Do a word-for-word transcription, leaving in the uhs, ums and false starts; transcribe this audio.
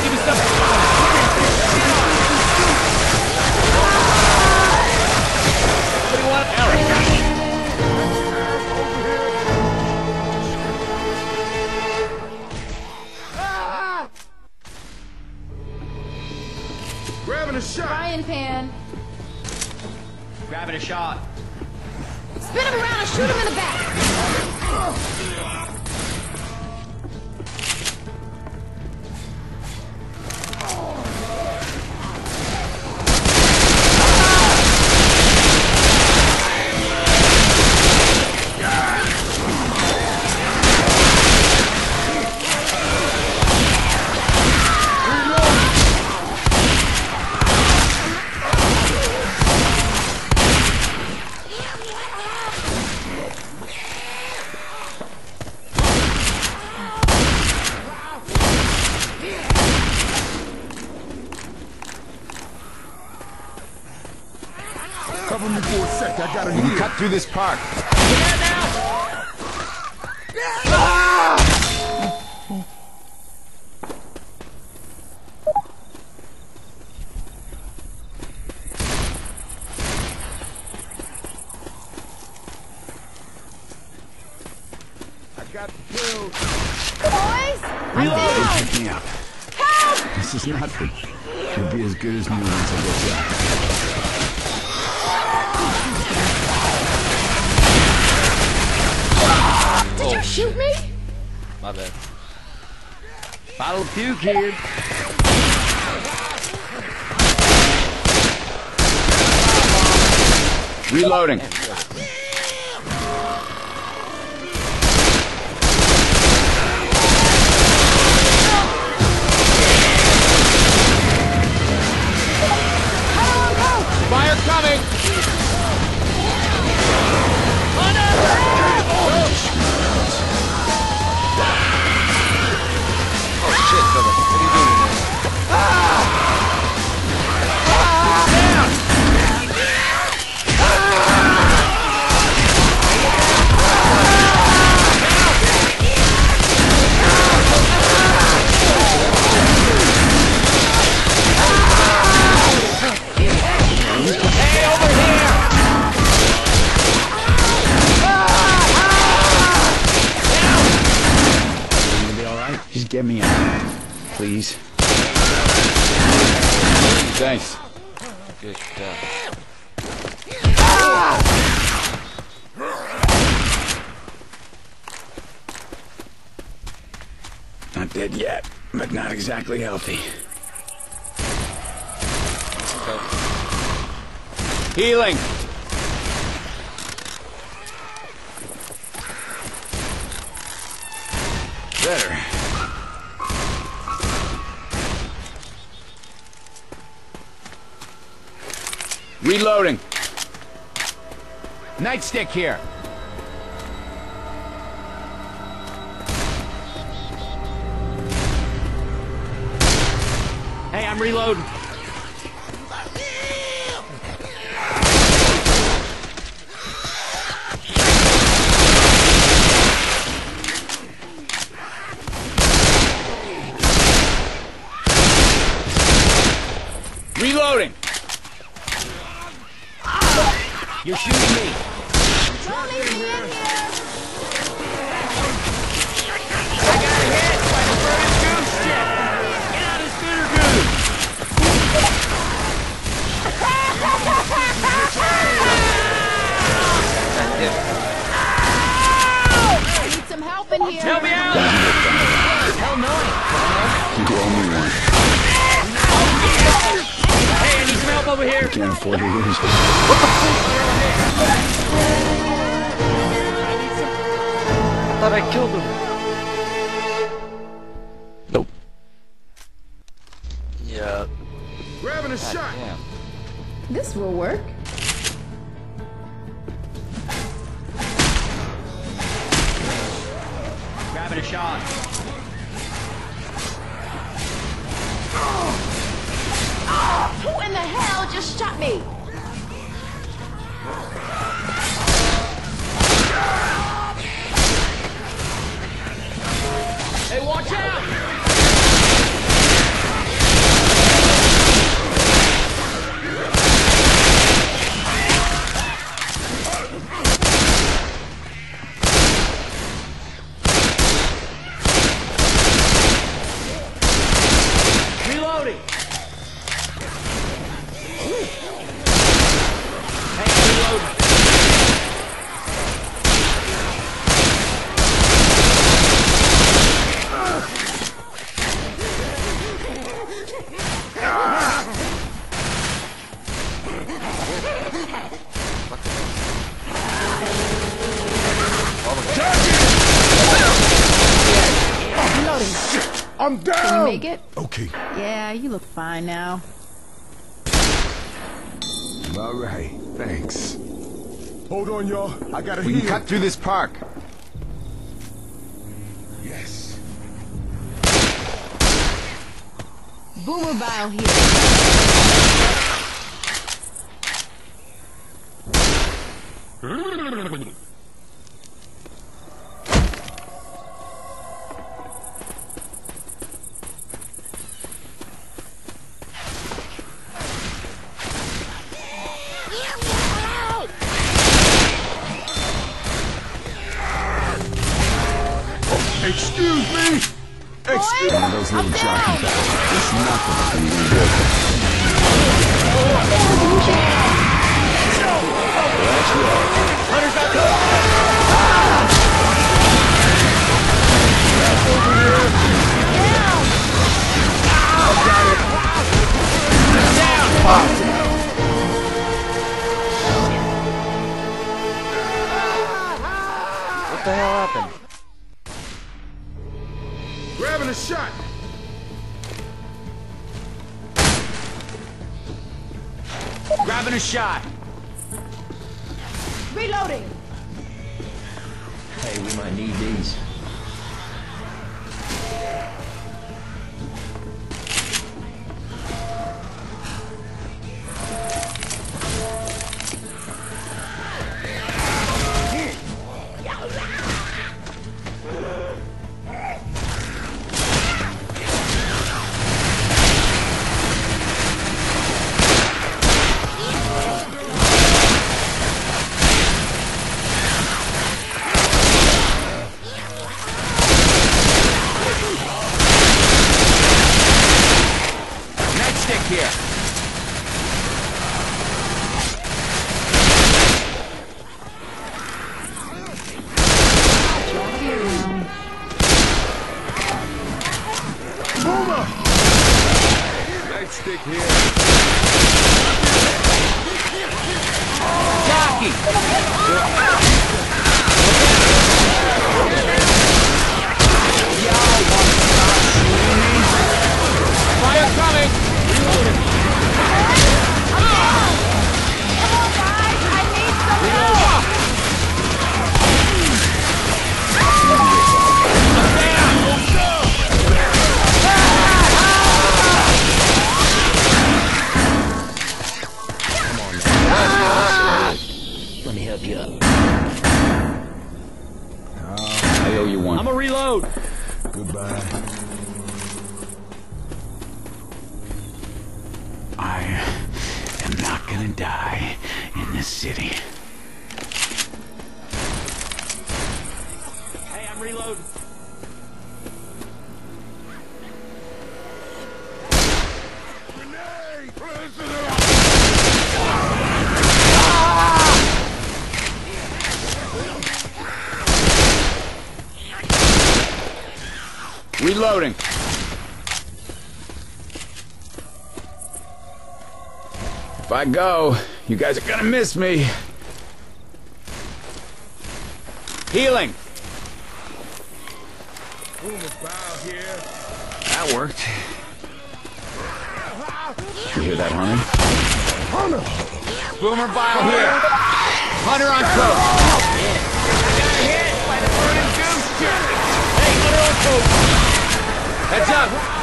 give me stuff. What do you want, Eric? Grabbing a shot. Frying pan. Grabbing a shot. Spin him around and shoot him in the back. Cover me for a sec. I gotta You can heal. cut through this park. I got killed. Boys, I'm down. Pick me up. Help! This is nothing. You'll be as good as new once I get back. Did you shoot me? My bad. Bottle of puke here. Reloading. Fire coming! Oh shit, brother. What are you doing here? Just get me out, please. Thanks. Good job. Not dead yet, but not exactly healthy. Healing. Better. Reloading. Nightstick here. Hey, I'm reloading. Reloading. You're shooting me. Don't leave me in here. I got hit by the burning goose shit. Get out of scooter goose. I need some help in here. Help me out. Hell no. You owe me one. Hey, I need some help over here. Can't afford to lose. I thought I killed him. Nope. Yeah. Grabbing a shot. Damn. This will work. Grabbing a shot. Who in the hell just shot me? Hey, watch out! I'm down! Can you make it? Okay. Yeah, you look fine now. All right, thanks. Hold on, y'all. I gotta We heal. can cut through this park. Yes. Boomer Bile here. Excuse me! Excuse One of those little jockey bastards. It's nothing. You can do it. What the hell happened? Grabbing a shot! Grabbing a shot. Reloading. Hey, we might need these. Nightstick here. Nightstick here. Jockey. Fire coming. Let me help you up. I owe you one. I'm a reload. Goodbye. I am not gonna die in this city. Hey, I'm reloading. Grenade! Reloading. If I go, you guys are gonna miss me. Healing. Boomer Bile here. That worked. You hear that, Hunter? Hunter! Boomer Bile here. Hunter on coast. Got hit by the burning goose chip. Hey, Hunter on coast. Heads up.